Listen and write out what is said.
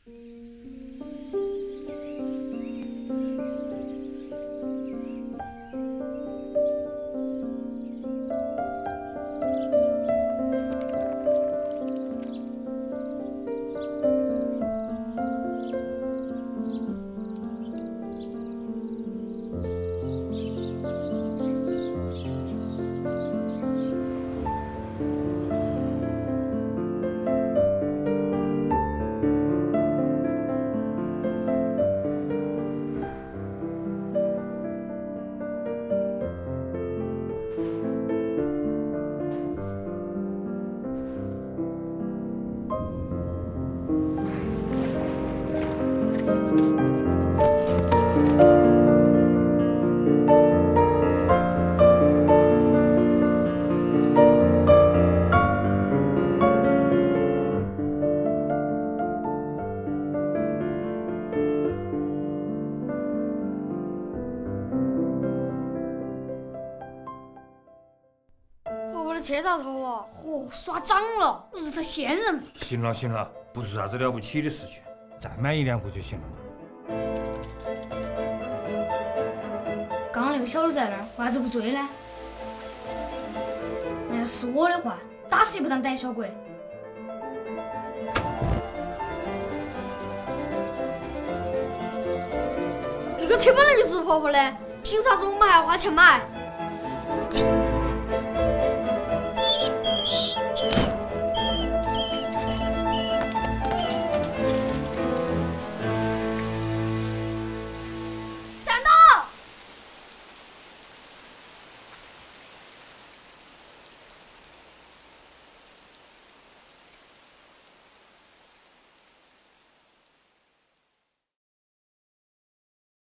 我的车咋偷了？嚯，耍脏了，日头仙人。 行了行了，不是啥子了不起的事情，再买一辆不就行了吗？ 刚刚那个小偷在那儿，为啥子不追呢？那要是我的话，打死也不当胆小鬼。那个车本来就是婆婆的，凭啥子我们还要花钱买？